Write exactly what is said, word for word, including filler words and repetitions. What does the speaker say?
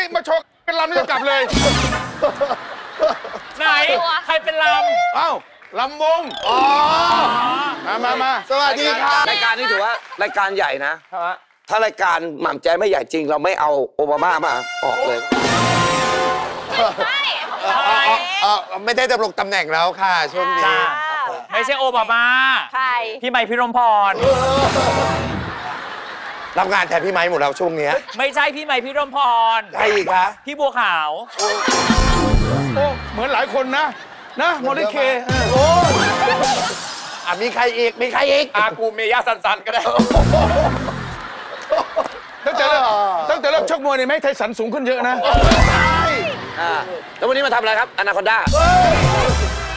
มาโชว์เป็นลำนี่จะกลับเลยไหนใครเป็นลำเอ้าลำวงอ๋อมามามาสวัสดีครับรายการนี้ถือว่ารายการใหญ่นะถ้ารายการหม่ำใจไม่ใหญ่จริงเราไม่เอาโอบามามาออกเลยไม่ได้ดำรงตำแหน่งแล้วค่ะช่วงนี้ไม่ใช่โอบามาใครพี่ไมค์พี่รมพรรับงานแทนพี่ไม้หมดแล้วช่วงนี้ไม่ใช่พี่ไมค์พี่รมพรใครอีกคะพี่บัวขาวโอ้เหมือนหลายคนนะนะโมลิเคโอ้อ่ะมีใครอีกมีใครอีกอากูเมย่าสันๆก็ได้ตั้งแต่เริ่มตั้งแต่เริ่มชกมวยนี่ไหมไทสันสูงขึ้นเยอะนะใช่แล้ววันนี้มาทำอะไรครับอนาคอนด้า